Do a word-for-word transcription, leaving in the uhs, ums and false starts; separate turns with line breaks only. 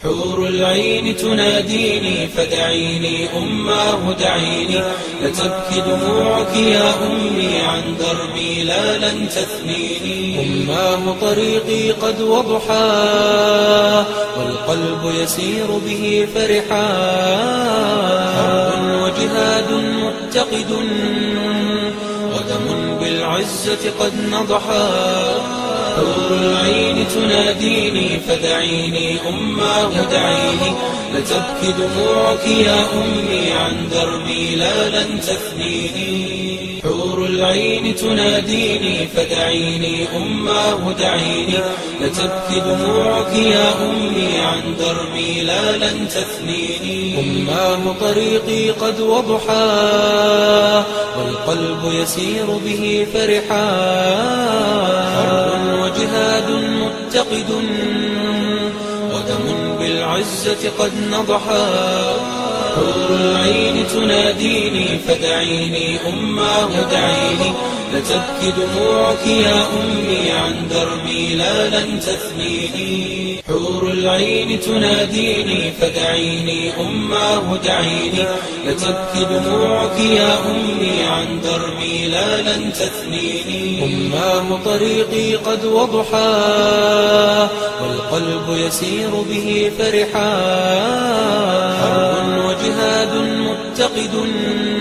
حور العين تناديني فدعيني أماه دعيني، لتبكي دموعك يا أمي عن دربي لا لن تثنيني. أماه طريقي قد وضحى والقلب يسير به فرحا، حرب وجهاد متقد ودم بالعزة قد نضحا. حور العين تناديني فدعيني أماه دعيني، لتبكي دموعك يا أمي عن دربي لا لن تثنيني. حور العين تناديني فدعيني أماه دعيني، لتبكي دموعك يا أمي عن دربي لا لن تثنيني. أماه طريقي قد وضحى والقلب يسير به فرحا، حرب وجهاد متقد ودم بالعزة قد نضحا. حور العين تناديني فدعيني أماه دعيني، لتبكي دموعك يا أمي عن دربي لا لن تثنيني. حور العين تناديني فدعيني أماه دعيني، لتبكي دموعك يا أمي عن دربي لا لن تثنيني. أماه طريقي قد وضحى والقلب يسير به فرحا، حرب وجهاد متقد